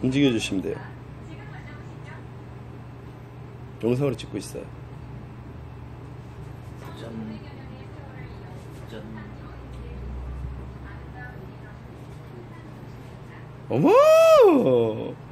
움직여 주시면 돼요. 영상으로 찍고 있어요. 짠. 짠. 어머!